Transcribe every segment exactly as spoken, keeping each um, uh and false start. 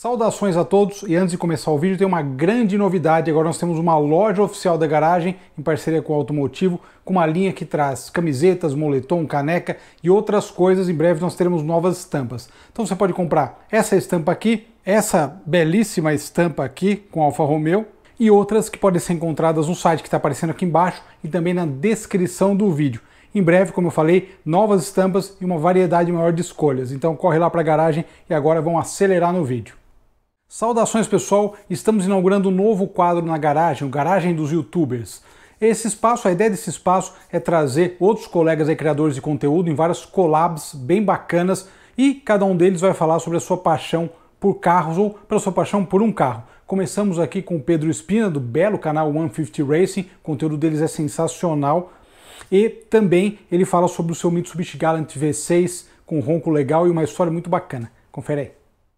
Saudações a todos, e antes de começar o vídeo tem uma grande novidade. Agora nós temos uma loja oficial da garagem em parceria com o Automotivo, com uma linha que traz camisetas, moletom, caneca e outras coisas. Em breve nós teremos novas estampas. Então você pode comprar essa estampa aqui, essa belíssima estampa aqui com Alfa Romeo e outras que podem ser encontradas no site que está aparecendo aqui embaixo e também na descrição do vídeo. Em breve, como eu falei, novas estampas e uma variedade maior de escolhas. Então corre lá para a garagem e agora vamos acelerar no vídeo. Saudações pessoal, estamos inaugurando um novo quadro na garagem, o Garagem dos YouTubers. Esse espaço, a ideia desse espaço é trazer outros colegas aí, criadores de conteúdo em várias collabs bem bacanas e cada um deles vai falar sobre a sua paixão por carros ou pela sua paixão por um carro. Começamos aqui com o Pedro Espina, do belo canal cento e cinquenta Racing, o conteúdo deles é sensacional. E também ele fala sobre o seu Mitsubishi Galant V seis com um ronco legal e uma história muito bacana. Confere aí.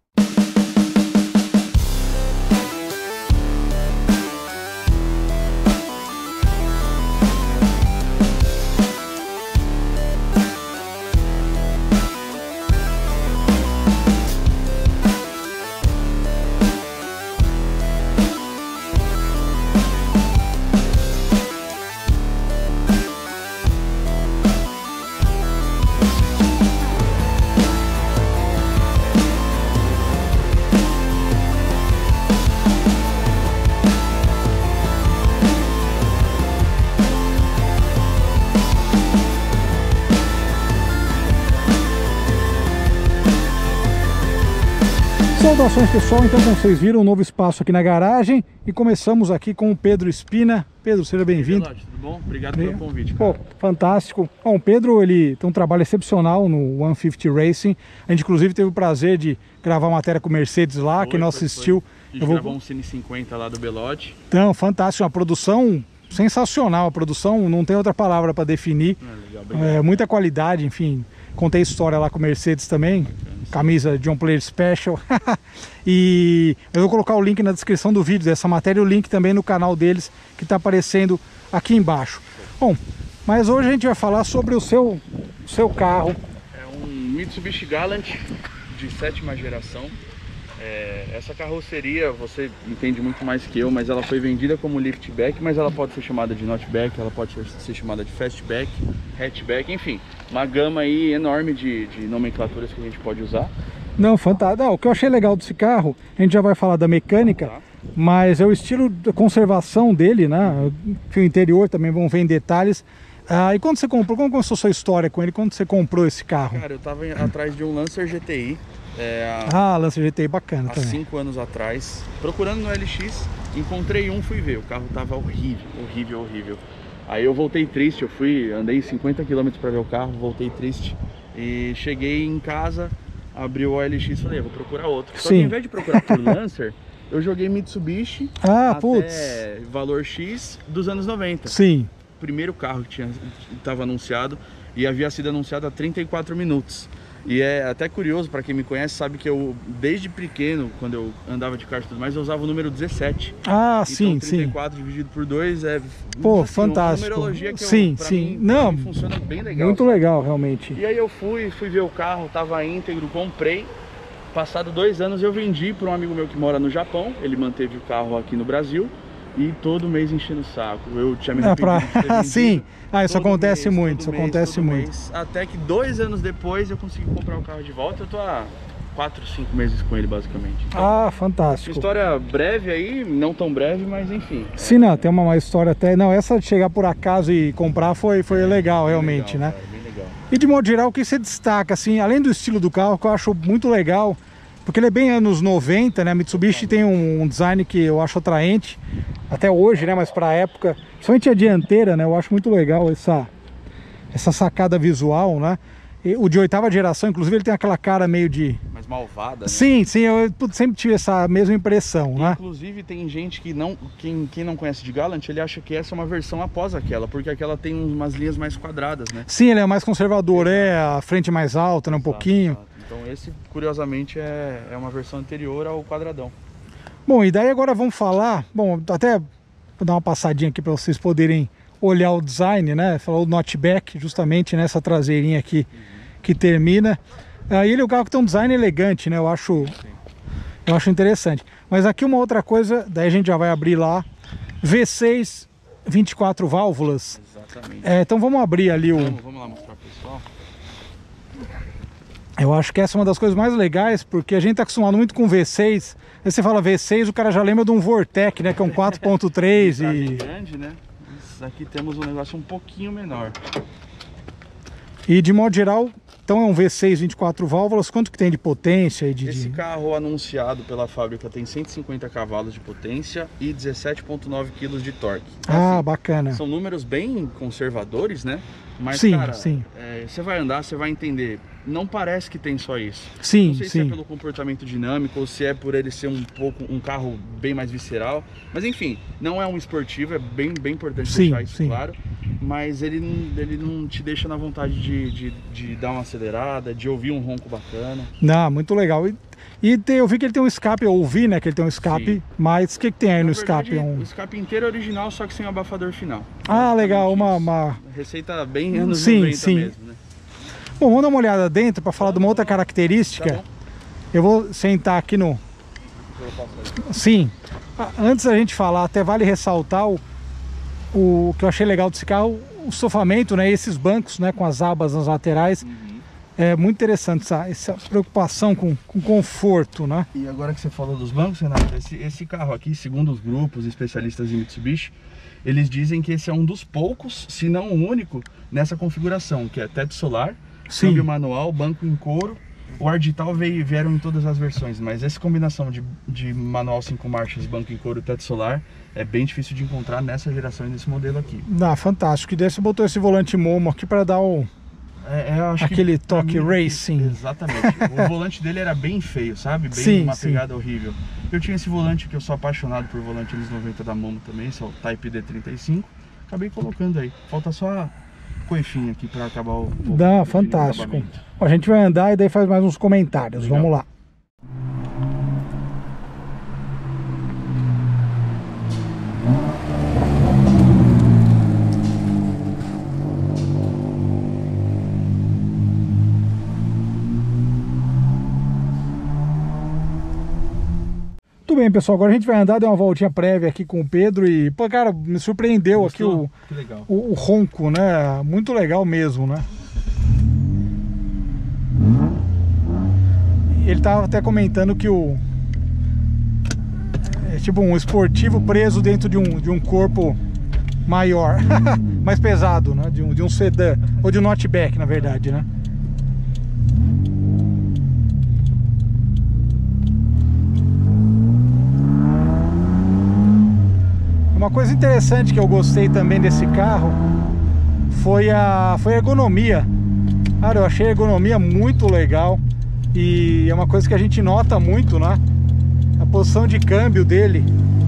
Saudações pessoal, então como vocês viram, um novo espaço aqui na garagem e começamos aqui com o Pedro Espina. Pedro, seja bem-vindo. Tudo bom? Obrigado pelo convite. Cara. Pô, fantástico. Bom, o Pedro ele tem um trabalho excepcional no cento e cinquenta Racing. A gente inclusive teve o prazer de gravar uma matéria com o Mercedes lá, foi, quem não assistiu. Foi. A gente eu vou... gravou um Cine cinquenta lá do Belotti. Então, fantástico, uma produção sensacional. A produção não tem outra palavra para definir. É, legal, é, muita qualidade, enfim. Contei história lá com o Mercedes também. Camisa John Player Special. E eu vou colocar o link na descrição do vídeo dessa matéria e o link também no canal deles que está aparecendo aqui embaixo. Bom, mas hoje a gente vai falar sobre o seu, seu carro. É um Mitsubishi Galant de sétima geração. É, essa carroceria você entende muito mais que eu, mas ela foi vendida como liftback, mas ela pode ser chamada de notchback, ela pode ser chamada de fastback, hatchback, enfim, uma gama aí enorme de, de nomenclaturas que a gente pode usar. Não, fantástico. Não, o que eu achei legal desse carro, a gente já vai falar da mecânica, tá, mas é o estilo de conservação dele, né? O interior também vão ver em detalhes. Ah, e quando você comprou, como começou a sua história com ele? Quando você comprou esse carro? Cara, eu tava atrás de um Lancer G T I. É, ah, Lancer G T I bacana há também. Há cinco anos atrás, procurando no L X, encontrei um, fui ver, o carro tava horrível, horrível, horrível. Aí eu voltei triste, eu fui, andei cinquenta quilômetros para ver o carro, voltei triste e cheguei em casa, abri o L X e falei, vou procurar outro. Só Sim. que ao invés de procurar por Lancer, eu joguei Mitsubishi ah, até putz. valor X dos anos noventa. Sim. O primeiro carro que tinha estava anunciado e havia sido anunciado há trinta e quatro minutos. E é até curioso, para quem me conhece, sabe que eu, desde pequeno, quando eu andava de kart e tudo mais, eu usava o número dezessete. Ah, então, sim, trinta e quatro sim. dividido por dois é... Pô, assim, fantástico. Uma numerologia que sim, eu, pra sim. mim, Não, pra mim funciona bem legal. Muito sabe? legal, realmente. E aí eu fui, fui ver o carro, tava íntegro, comprei. Passado dois anos eu vendi para um amigo meu que mora no Japão. Ele manteve o carro aqui no Brasil. E todo mês enchendo o saco. Eu tinha me arrependido é pra... de ter vendido. Sim, ah, isso todo acontece mês, muito, isso mês, acontece muito. Mês, até que dois anos depois eu consegui comprar o carro de volta. Eu tô há quatro, cinco meses com ele basicamente. Então, ah, fantástico. História breve aí, não tão breve, mas enfim. Sim, não, tem uma, uma história até... Não, essa de chegar por acaso e comprar foi, foi é, legal, realmente, legal, né? Cara, bem legal. E de modo geral, o que você destaca, assim, além do estilo do carro, que eu acho muito legal, porque ele é bem anos noventa, né? A Mitsubishi tem um, um design que eu acho atraente, até hoje, né? Mas para a época, principalmente a dianteira, né? Eu acho muito legal essa, essa sacada visual, né? E o de oitava geração, inclusive, ele tem aquela cara meio de... mais malvada, né? Sim, sim, eu sempre tive essa mesma impressão, e, né? Inclusive tem gente que não, quem, quem não conhece de Galant, ele acha que essa é uma versão após aquela, porque aquela tem umas linhas mais quadradas, né? Sim, ele é mais conservador, é a frente mais alta, né? Um exato, pouquinho. Exato. Então esse, curiosamente, é, é uma versão anterior ao quadradão. Bom, e daí agora vamos falar, bom, até vou dar uma passadinha aqui para vocês poderem olhar o design, né? Falou o notchback, justamente nessa traseirinha aqui, uhum, que termina. Aí ele é um carro que tem um design elegante, né? Eu acho... Sim. Eu acho interessante. Mas aqui uma outra coisa, daí a gente já vai abrir lá. V seis, vinte e quatro válvulas. Exatamente. É, então vamos abrir ali o... Vamos, vamos lá mostrar pro pessoal. Eu acho que essa é uma das coisas mais legais, porque a gente tá acostumado muito com V seis. Aí você fala V seis, o cara já lembra de um Vortec, né? Que é um quatro ponto três e... grande, né? Mas aqui temos um negócio um pouquinho menor. E de modo geral, então é um V seis vinte e quatro válvulas. Quanto que tem de potência? E de, Esse de... carro anunciado pela fábrica tem cento e cinquenta cavalos de potência e dezessete vírgula nove quilos de torque. Ah, assim, bacana. São números bem conservadores, né? Mas, sim, cara, sim. É, você vai andar, você vai entender. Não parece que tem só isso. Sim, não sei sim. se é pelo comportamento dinâmico ou se é por ele ser um pouco um carro bem mais visceral. Mas enfim, não é um esportivo, é bem, bem importante sim, deixar isso sim. claro. Mas ele, não- ele não te deixa na vontade de, de, de dar uma acelerada, de ouvir um ronco bacana. Não, muito legal. E, e tem- eu vi que ele tem um escape, eu ouvi, né, que ele tem um escape, Sim. mas o que, que tem aí no Na escape? verdade, Um... O escape inteiro é original, só que sem o abafador final. Ah, legal, uma, Isso. uma... Receita bem anos Sim, noventa sim. mesmo, né? Bom, vamos dar uma olhada dentro para falar de uma outra Tá característica. bom. Eu vou sentar aqui no... Eu passo aí. Sim. Ah, antes da gente falar, até vale ressaltar o, o que eu achei legal desse carro, o sofamento, né, esses bancos, né, com as abas nas laterais. Uhum. É muito interessante essa, essa preocupação com, com conforto, né? E agora que você falou dos bancos, Renato, esse, esse carro aqui, segundo os grupos especialistas em Mitsubishi, eles dizem que esse é um dos poucos, se não o único, nessa configuração, que é teto solar, Sim. câmbio manual, banco em couro. O ar digital veio, vieram em todas as versões, mas essa combinação de, de manual cinco marchas, banco em couro e teto solar é bem difícil de encontrar nessa geração e nesse modelo aqui. Ah, fantástico. E daí você botou esse volante Momo aqui para dar o... É, é, eu acho Aquele que, pra toque mim, racing. Exatamente. O volante dele era bem feio, sabe? Bem Sim, uma sim. pegada horrível. Eu tinha esse volante que eu sou apaixonado por volante anos noventa da Momo também, esse é o Type D trinta e cinco. Acabei colocando aí. Falta só a coifinha aqui para acabar o... o Dá, o fantástico. acabamento. Ó, a gente vai andar e daí faz mais uns comentários. Legal. Vamos lá. Tudo bem, pessoal, agora a gente vai andar, dar uma voltinha prévia aqui com o Pedro e, pô, cara, me surpreendeu Gostou? aqui Que legal. o, o, o ronco, né? Muito legal mesmo, né? Ele tava até comentando que o... é tipo um esportivo preso dentro de um, de um corpo maior, mais pesado, né? De um, de um sedã, ou de um notback, na verdade, né? Uma coisa interessante que eu gostei também desse carro foi a, foi a ergonomia. Cara, eu achei a ergonomia muito legal e é uma coisa que a gente nota muito, né? A posição de câmbio dele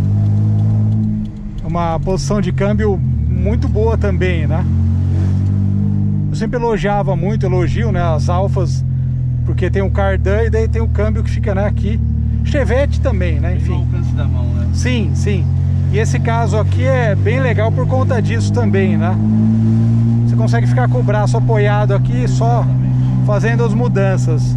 é uma posição de câmbio muito boa também, né? Eu sempre elogiava muito, elogio, né, as Alfas, porque tem o cardan e daí tem o câmbio que fica, né, aqui. Chevette também, né? Enfim. Bem no alcance da mão, né? Sim, sim. E esse caso aqui é bem legal por conta disso também, né? Você consegue ficar com o braço apoiado aqui só fazendo as mudanças.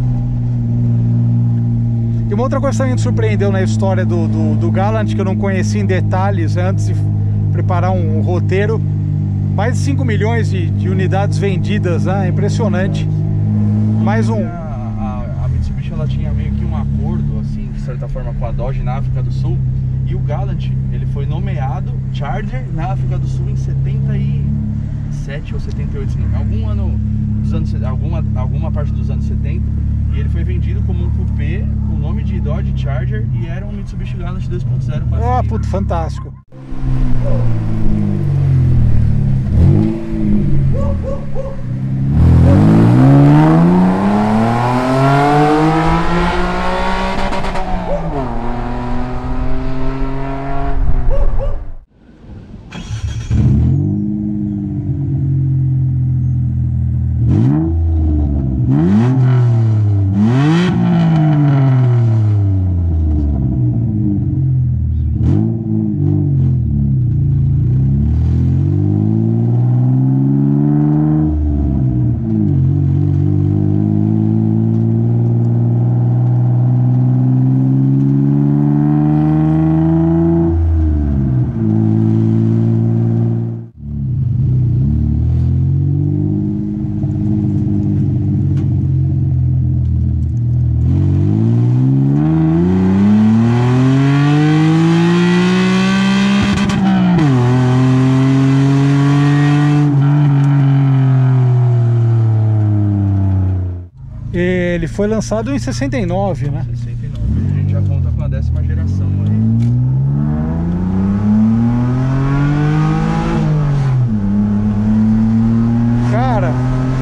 E uma outra coisa que também me surpreendeu na história do, do, do Galant, que eu não conhecia em detalhes antes de preparar um, um roteiro, mais de cinco milhões de, de unidades vendidas, né? Impressionante. Mais um... A, a, a Mitsubishi, ela tinha meio que um acordo, assim, de certa forma, com a Dodge na África do Sul. E o Galant, ele foi nomeado Charger na África do Sul em setenta e sete ou setenta e oito, em algum ano dos anos, alguma, alguma parte dos anos setenta. E ele foi vendido como um coupé com o nome de Dodge Charger e era um Mitsubishi Galant dois ponto zero. Ah, puto, fantástico. ele foi lançado em sessenta e nove, né? sessenta e nove, a gente já conta com a décima geração aí. Cara,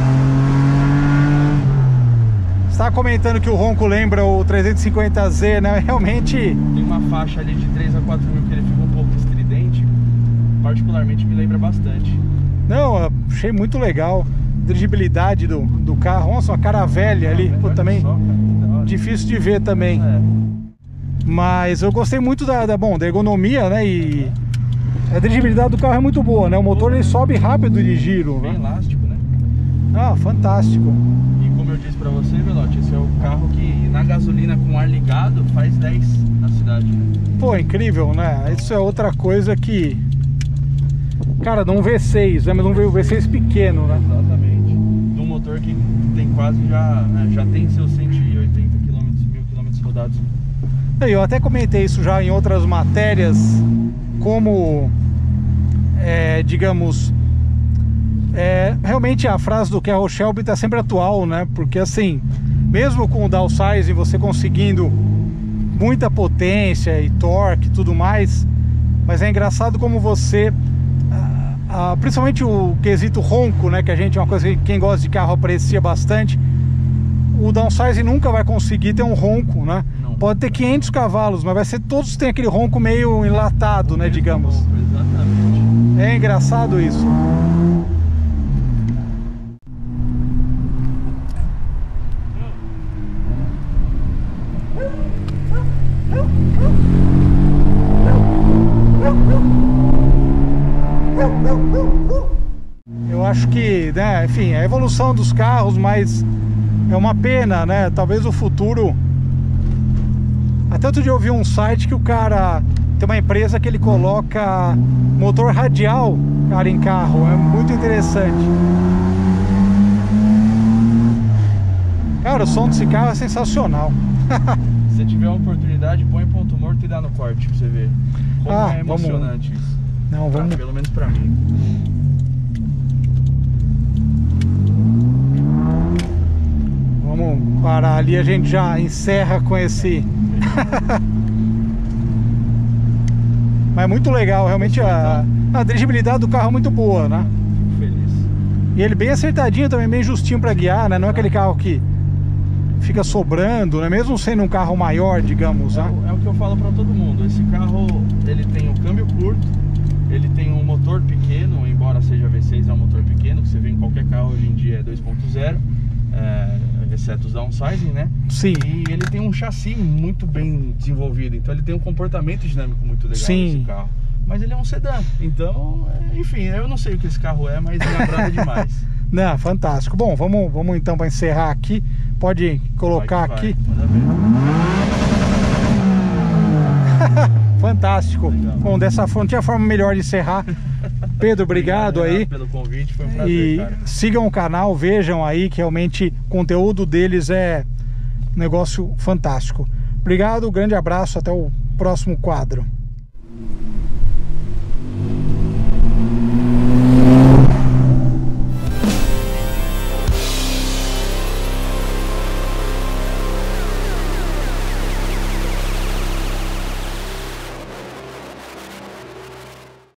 você tá comentando que o ronco lembra o trezentos e cinquenta Z, né? Realmente... Tem uma faixa ali de três a quatro mil que ele fica um pouco estridente. Particularmente me lembra bastante. Não, achei muito legal. Dirigibilidade do, do carro. Nossa, uma cara velha ali. Pô, também só, cara, difícil de ver também. É. Mas eu gostei muito da, da, bom, da ergonomia, né? E a dirigibilidade do carro é muito boa, né? O motor ele sobe rápido de giro. Bem, né? Elástico, né? Ah, fantástico. E como eu disse pra você, Velote, esse é o carro que na gasolina com ar ligado faz dez na cidade, né? Pô, incrível, né? Isso é outra coisa que... Cara, num V seis, né? Mas num V seis pequeno, né? Exatamente. De um motor que tem quase já, né, já tem seus cento e oitenta quilômetros, mil quilômetros rodados. Eu até comentei isso já em outras matérias, como, é, digamos, é, realmente a frase do Carroll Shelby está sempre atual, né? Porque assim, mesmo com o downsizing, você conseguindo muita potência e torque e tudo mais, mas é engraçado como você... Ah, principalmente o quesito ronco, né, que a gente é uma coisa que quem gosta de carro aprecia bastante. O downsizing nunca vai conseguir ter um ronco, né? Não. Pode ter quinhentos cavalos, mas vai ser todos têm aquele ronco meio enlatado, né, digamos. Ronco, exatamente. É engraçado isso. Eu acho que, né, enfim, a evolução dos carros, mas é uma pena, né? Talvez o futuro... Até outro dia eu vi um site que o cara... Tem uma empresa que ele coloca motor radial, cara, em carro. É muito interessante. Cara, o som desse carro é sensacional. Se tiver uma oportunidade, põe ponto morto e dá no corte pra você ver. Como ah, é emocionante vamos... isso. Não, vamos... Ah, pelo menos pra mim. Vamos parar ali, a gente já encerra com esse... Mas é muito legal, realmente a, a dirigibilidade do carro é muito boa, né? Fico feliz. E ele bem acertadinho também, bem justinho pra guiar, né? Não é aquele carro que fica sobrando, né? Mesmo sendo um carro maior, digamos, é, né? É o que eu falo pra todo mundo. Esse carro, ele tem um câmbio curto, ele tem um motor pequeno, embora seja V seis, é um motor pequeno, que você vê em qualquer carro hoje em dia é dois ponto zero, é, exceto os downsizing, né? Sim. E ele tem um chassi muito bem desenvolvido, então ele tem um comportamento dinâmico muito legal. Sim. Esse carro. Mas ele é um sedã, então, enfim, eu não sei o que esse carro é, mas me agrada demais. Não, fantástico. Bom, vamos, vamos então para encerrar aqui. Pode colocar vai aqui. Vai. Manda ver. Fantástico. Legal. Bom, dessa forma, não tinha forma melhor de encerrar. Pedro, obrigado, obrigado aí pelo convite, foi um prazer, e cara. Sigam o canal, vejam aí que realmente o conteúdo deles é um negócio fantástico. Obrigado, grande abraço, até o próximo quadro.